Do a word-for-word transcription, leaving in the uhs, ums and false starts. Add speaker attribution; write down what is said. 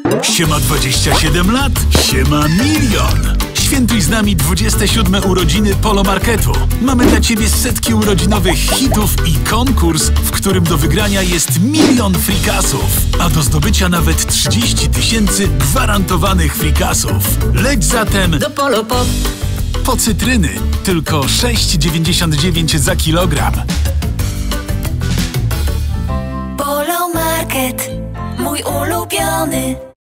Speaker 1: Siema dwadzieścia siedem lat, siema milion. Świętuj z nami dwudzieste siódme urodziny Polo Marketu. Mamy dla Ciebie setki urodzinowych hitów i konkurs, w którym do wygrania jest milion frikasów, a do zdobycia nawet trzydzieści tysięcy gwarantowanych frikasów. Leć zatem
Speaker 2: do Polo Pop.
Speaker 1: Po cytryny, tylko sześć dziewięćdziesiąt dziewięć za kilogram.
Speaker 2: Polo Market, mój ulubiony.